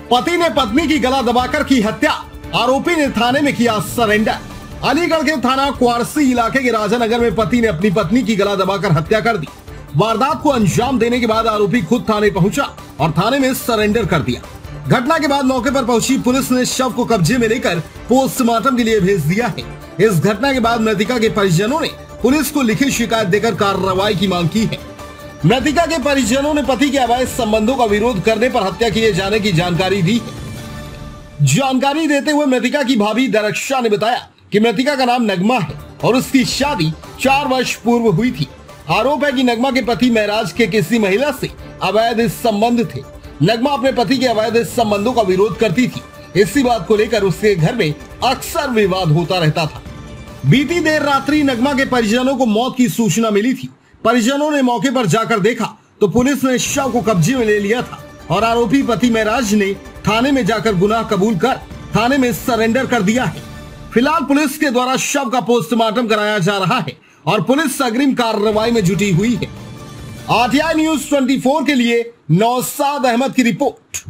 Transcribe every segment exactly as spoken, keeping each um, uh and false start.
पति ने पत्नी की गला दबाकर की हत्या, आरोपी ने थाने में किया सरेंडर। अलीगढ़ के थाना क्वारसी इलाके के राजानगर में पति ने अपनी पत्नी की गला दबाकर हत्या कर दी। वारदात को अंजाम देने के बाद आरोपी खुद थाने पहुंचा और थाने में सरेंडर कर दिया। घटना के बाद मौके पर पहुंची पुलिस ने शव को कब्जे में लेकर पोस्टमार्टम के लिए भेज दिया है। इस घटना के बाद मृतका के परिजनों ने पुलिस को लिखित शिकायत देकर कार्रवाई की मांग की है। मृतका के परिजनों ने पति के अवैध संबंधों का विरोध करने पर हत्या किए जाने की जानकारी दी है। जानकारी देते हुए मृतका की भाभी दरक्षा ने बताया कि मृतका का नाम नगमा है और उसकी शादी चार वर्ष पूर्व हुई थी। आरोप है कि नगमा के पति महराज के किसी महिला से अवैध संबंध थे। नगमा अपने पति के अवैध संबंधों का विरोध करती थी। इसी बात को लेकर उसके घर में अक्सर विवाद होता रहता था। बीती देर रात्रि नगमा के परिजनों को मौत की सूचना मिली थी। परिजनों ने मौके पर जाकर देखा तो पुलिस ने शव को कब्जे में ले लिया था और आरोपी पति महराज ने थाने में जाकर गुनाह कबूल कर थाने में सरेंडर कर दिया है। फिलहाल पुलिस के द्वारा शव का पोस्टमार्टम कराया जा रहा है और पुलिस अग्रिम कार्रवाई में जुटी हुई है। आरटीआई न्यूज चौबीस के लिए नौशाद अहमद की रिपोर्ट।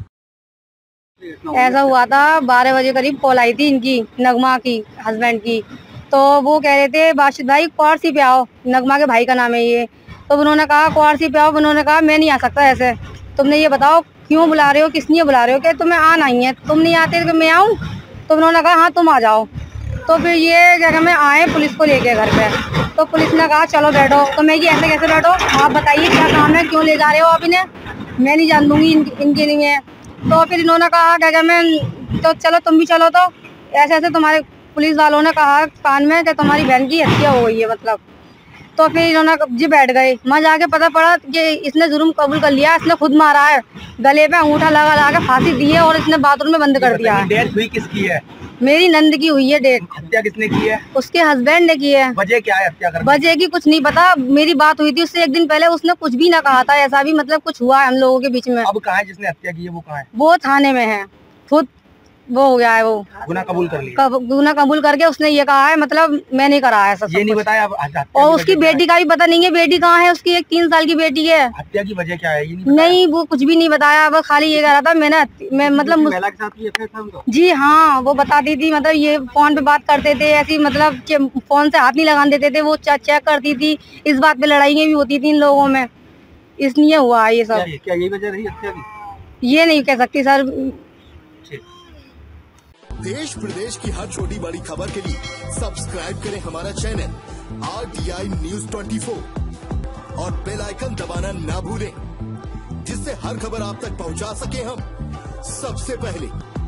ऐसा हुआ था, बारह बजे करीब कॉल आई थी इनकी, नगमा की हस्बैंड की। तो वो कह रहे थे बाशिद भाई क्वारसी पे आओ, नगमा के भाई का नाम है ये। तो उन्होंने कहा क्वारसी पे आओ, उन्होंने कहा मैं नहीं आ सकता ऐसे, तुमने ये बताओ क्यों बुला रहे हो, किस लिए बुला रहे हो, क्या तुम्हें आना ही है, तुम नहीं आते तो मैं आऊँ। तो उन्होंने कहा हाँ तुम आ जाओ। तो फिर ये जगह में आए पुलिस को लेके घर पे। तो पुलिस ने कहा चलो बैठो। तो मैं कि ऐसे कैसे बैठो, आप बताइए क्या काम है, क्यों ले जा रहे हो आप इन्हें, मैं नहीं जान दूंगी इन, इनके लिए। तो फिर इन्होंने कहा क्या मैं तो चलो तुम भी चलो। तो ऐसे ऐसे तुम्हारे पुलिस वालों ने कहा कान में कि तुम्हारी बहन की हत्या हो गई है मतलब। तो फिर इन्होंने जी बैठ गए। वहाँ जाके पता पड़ा कि इसने जुर्म कबूल कर लिया, इसने खुद मारा है, गले पे अंगूठा लगा लगा के फांसी दी है और इसने बाथरूम में बंद कर दिया है। डेथ हुई किसकी है? मेरी नंद की हुई है डेथ। हत्या किसने की है? उसके हस्बैंड ने की है। वजह क्या है हत्या करने? वजह की कुछ नहीं पता। मेरी बात हुई थी उससे एक दिन पहले, उसने कुछ भी ना कहा था, ऐसा भी मतलब कुछ हुआ है हम लोगों के बीच में। अब कहाँ है जिसने हत्या की है, वो कहाँ है? वो थाने में है, खुद वो हो गया है, वो गुनाह कबूल कर लिया। गुनाह कबूल करके उसने ये कहा है मतलब मैं नहीं करा है सब। ये नहीं बताया। और उसकी बेटी का भी पता नहीं है, बेटी कहाँ है उसकी, एक तीन साल की बेटी है। हत्या की वजह क्या है ये नहीं, नहीं वो कुछ भी नहीं बताया, वो खाली ये कह रहा था मैंने मैं मतलब महिला के साथ भी अफेयर था उनका? जी हाँ, वो बताती थी मतलब ये फोन पे बात करते थे ऐसी, मतलब फोन से हाथ नहीं लगाने देते थे, वो चेक करती थी। इस बात पे लड़ाइयाँ भी होती थी इन लोगों में, इसलिए हुआ ये सब। क्या यही वजह रही हत्या की? ये नहीं कह सकती सर। देश प्रदेश की हर छोटी बड़ी खबर के लिए सब्सक्राइब करें हमारा चैनल आरटीआई न्यूज चौबीस और बेल आइकन दबाना ना भूलें, जिससे हर खबर आप तक पहुंचा सके हम सबसे पहले।